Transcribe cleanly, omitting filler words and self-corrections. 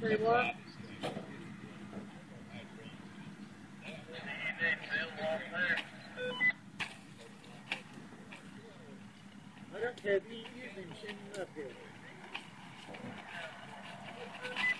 Say what? I don't care if you use him, send him up here.